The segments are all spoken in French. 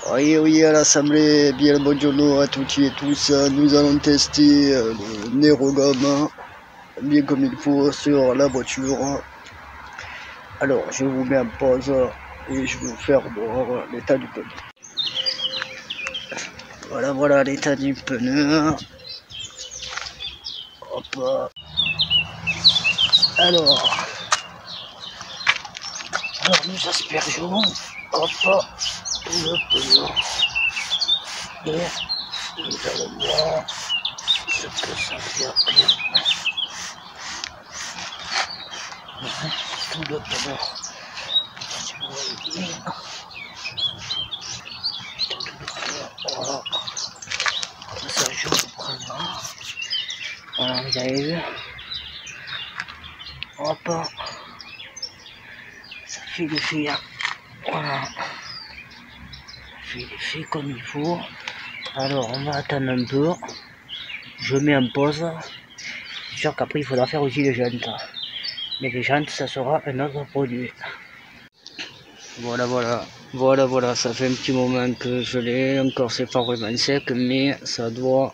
Oui, oui, à l'Assemblée, bien le buongiorno à toutes et tous. Nous allons tester le Nerogam bien comme il faut sur la voiture. Alors, je vous mets en pause et je vais vous faire voir l'état du pneu. Voilà, voilà l'état du pneu. Hop. Alors nous aspergeons, hop, le pneu. Et nous allons voir ce que ça fait après. Tout le pneu. Voilà. Comme ça, je vous prends là. Voilà, vous avez vu. Hop. Ça fait l'effet. Voilà. Ça fait l'effet comme il faut. Alors, on va attendre un peu. Je mets en pause. C'est sûr qu'après, il faudra faire aussi les jantes. Mais les jantes, ça sera un autre produit. Voilà, ça fait un petit moment que je l'ai, encore c'est pas vraiment sec, mais ça doit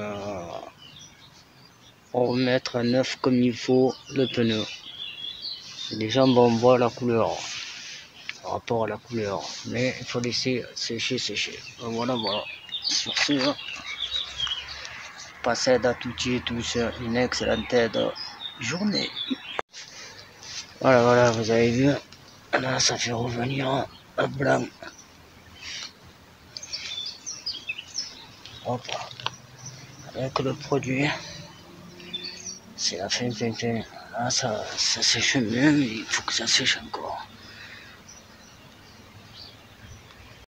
remettre à neuf comme il faut le pneu. Les gens vont voir la couleur, par rapport à la couleur, mais il faut laisser sécher. Voilà, sur ce, passez à toutes et tous une excellente journée. Voilà, vous avez vu, là ça fait revenir un blanc. Hop, avec le produit, c'est la fin. Là ça sèche mieux, mais il faut que ça sèche encore.